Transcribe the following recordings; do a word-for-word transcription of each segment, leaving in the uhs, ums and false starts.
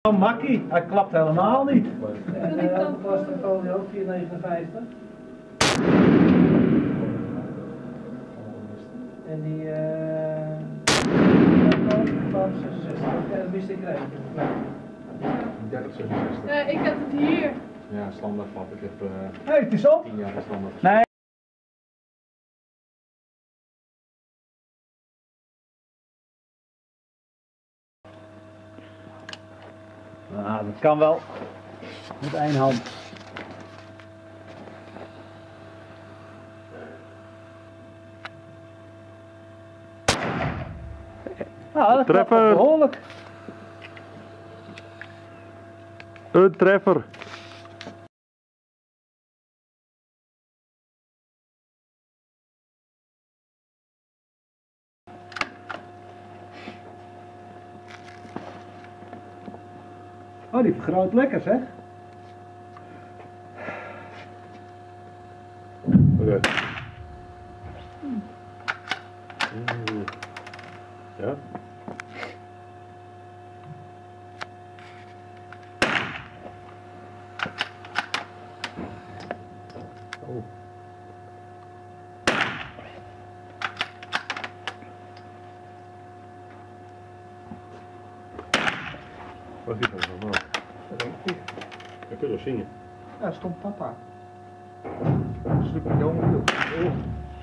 Oh, makkie, hij klapt helemaal niet. En uh, de plasterfolie ook vier negenenvijftig. En die uh, zesenzestig. Ja, dat wist ik rijden. dertig zesenzestig. Ja, ik heb het hier. Ja, standaard pap. Ik heb uh, hey, het is op. tien jaar standaard. Nee. Nou, dat kan wel. Met één hand. Nou, dat treffer. gaat behoorlijk. Een treffer. Oh, die vergroot lekker, zeg. Oké. Ja. Oh. Wat is dat normaal? Dat kun je wel zingen. Ja, stond papa. Een stukje jongen. Oh.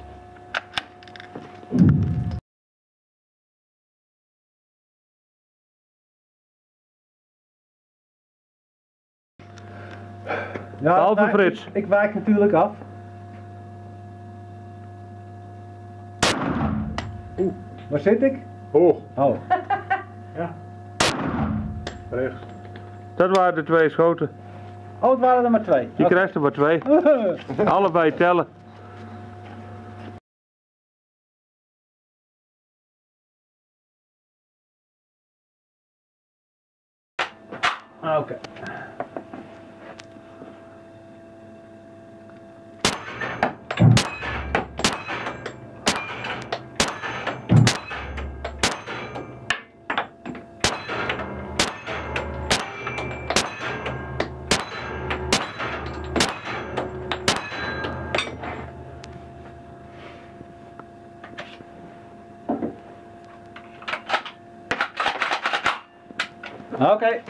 Ja, Behalve nou, Frits. Ik, ik wijk natuurlijk af. Oeh, waar zit ik? Hoog. Oh. Ja. Rechts. Dat waren de twee schoten. Oh, het waren er maar twee. Je krijgt er maar twee. Allebei tellen. Ah, oké. Okay. Okay.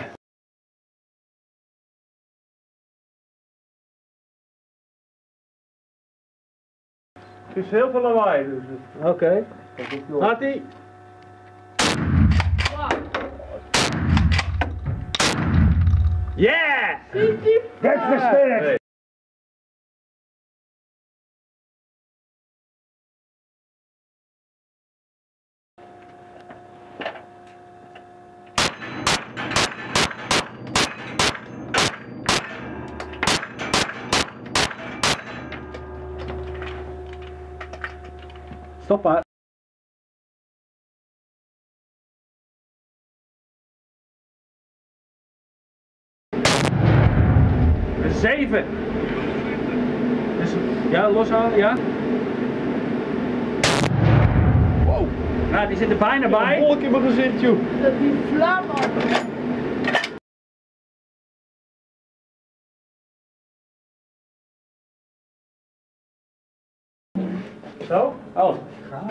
Het is heel veel lawaai. Dus Oké. Okay. Gaat-ie. Yeah! Kijk versterkt! Stop maar. Zeven. Dus, ja, loshalen, ja. Wow. Nou, die zit er bijna bij. Een wolk in mijn gezicht, joh. Dat die vlam op. Zo? Oh. Ga.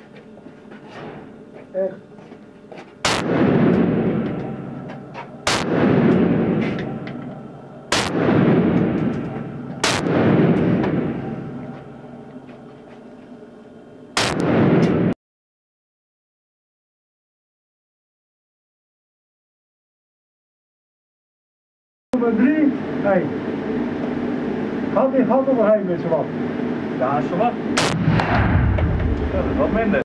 Echt. Nummer drie. Hey. Gaat die gat overheen met z'n wat? Ja, zo wat. Dat is wat minder.